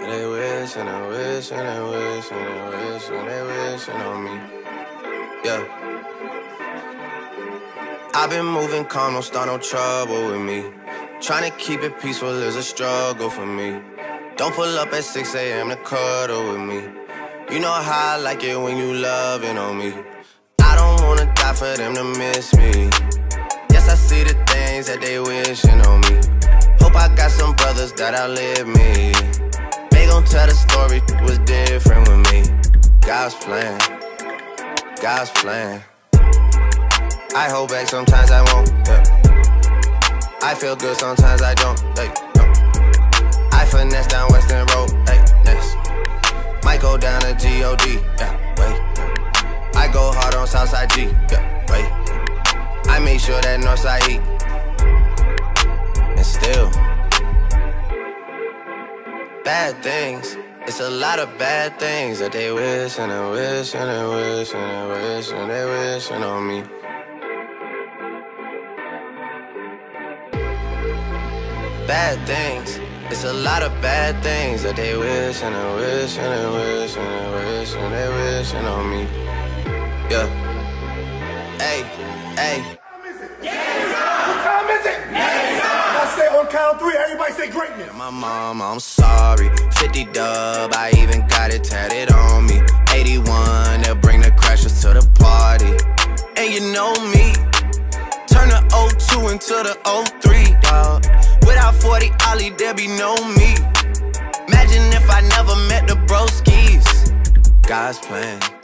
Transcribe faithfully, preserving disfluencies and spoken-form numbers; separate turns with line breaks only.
they wish and they wish and they wish and they wish and they wishing on me. Yeah. I've been moving calm, don't start no trouble with me. Trying to keep it peaceful is a struggle for me. Don't pull up at six A M to cuddle with me. You know how I like it when you loving on me. I don't wanna die for them to miss me. Yes, I see the things that they wishing on me. Hope I got some brothers that outlive me. They gon' tell the story was different with me. God's plan, God's plan. I hold back, sometimes I won't, yeah. I feel good, sometimes I don't, hey, no. I finesse down Western Road, hey, next. Might go down to G O D, yeah, wait. I go hard on Southside G, yeah, wait. I make sure that Northside eat. And still bad things, it's a lot of bad things that they wish and they wish and they wish and they wish and they wishing on me. Bad things, it's a lot of bad things that they wish and they wish and they wish and they wish and they wishing on me. Yeah. Hey, hey.
What time is it? I say on count three, everybody say greatness.
My mom, I'm sorry. fifty dub, I even got it tatted on me. eighty-one, they'll bring the crashers to the party. And you know me, turn the oh two into the oh three, dawg. Without forty Ollie, there be no me. Imagine if I never met the broskies. God's plan.